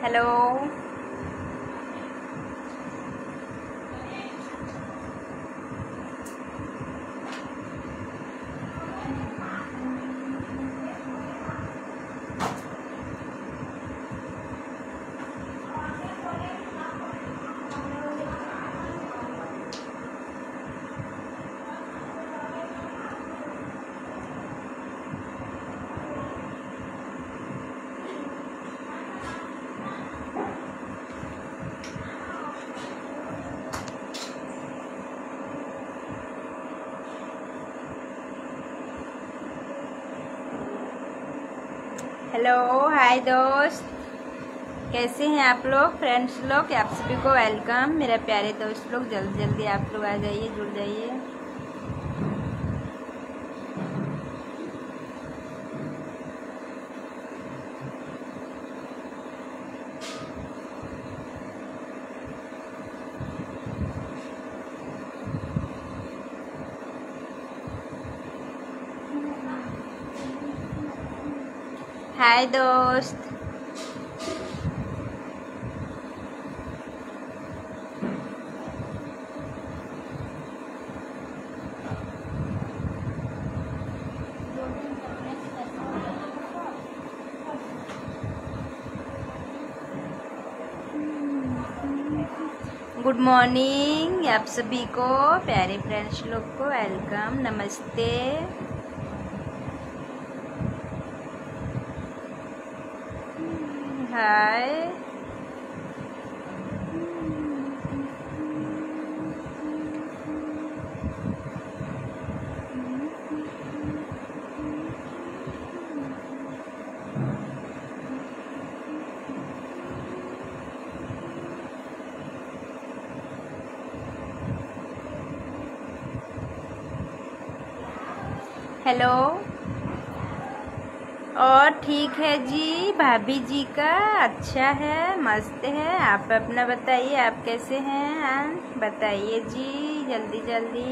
Hello. Hello, हाय दोस्त, कैसे हैं आप लोग, फ्रेंड्स लोग। आप सभी को वेलकम। मेरे प्यारे दोस्त लोग, जल्दी जल्दी आप लोग आ जाइए, जुड़ जाइए। हाय दोस्त। गुड मॉर्निंग आप सभी को, प्यारे फ्रेंड्स लोग को वेलकम, नमस्ते। हाय। हेलो। और ठीक है जी, भाभी जी का अच्छा है, मस्त है। आप अपना बताइए, आप कैसे हैं, बताइए जी, जल्दी जल्दी।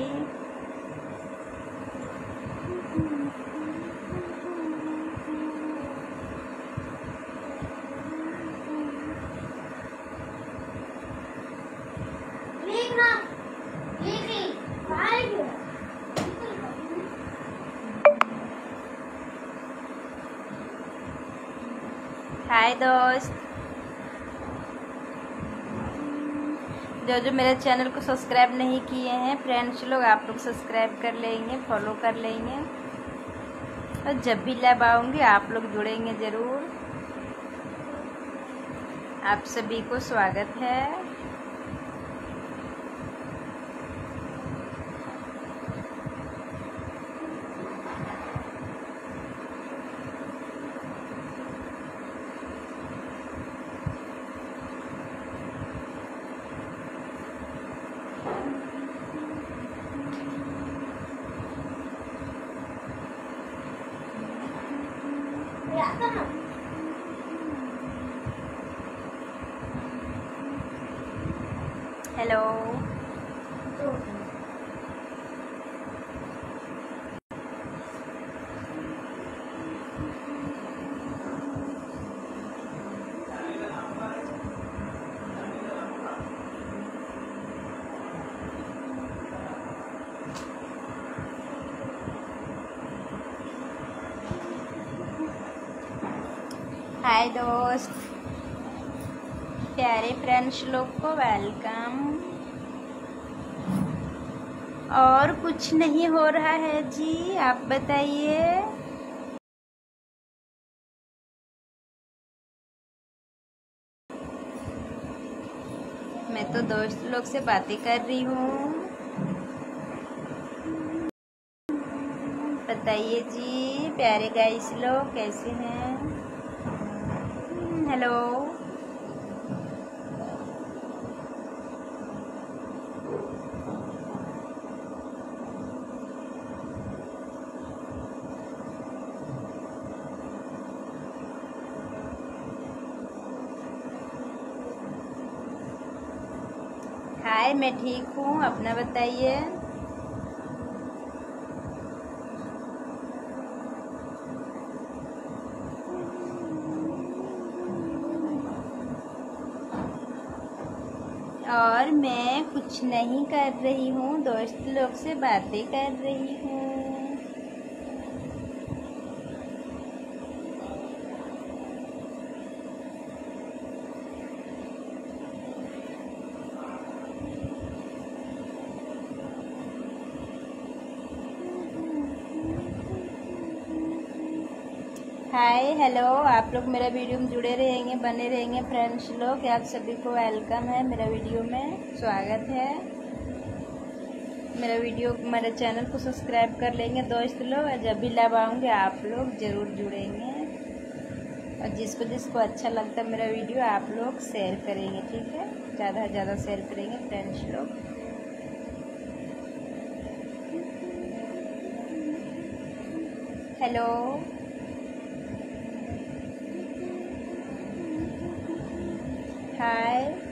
हाय दोस्त। जो मेरे चैनल को सब्सक्राइब नहीं किए हैं फ्रेंड्स लोग, आप लोग सब्सक्राइब कर लेंगे, फॉलो कर लेंगे, और जब भी लाइव आऊँगी आप लोग जुड़ेंगे ज़रूर। आप सभी को स्वागत है। हेलो। हाय दोस्त, प्यारे फ्रेंड्स लोग को वेलकम। और कुछ नहीं हो रहा है जी, आप बताइए। मैं तो दोस्त लोग से बातें कर रही हूँ, बताइए जी, प्यारे गाइस लोग कैसे हैं। हेलो। हाय, मैं ठीक हूँ, अपना बताइए। और मैं कुछ नहीं कर रही हूँ, दोस्त लोग से बातें कर रही हूँ। हाय हेलो, आप लोग मेरा वीडियो में जुड़े रहेंगे, बने रहेंगे फ्रेंड्स लोग। आप सभी को वेलकम है, मेरा वीडियो में स्वागत है। मेरे चैनल को सब्सक्राइब कर लेंगे दोस्त लोग, और जब भी लाइव आऊँगे आप लोग ज़रूर जुड़ेंगे। और जिसको जिसको अच्छा लगता है मेरा वीडियो आप लोग शेयर करेंगे, ठीक है? ज़्यादा से ज़्यादा शेयर करेंगे फ्रेंड्स लोग। हेलो, हाय।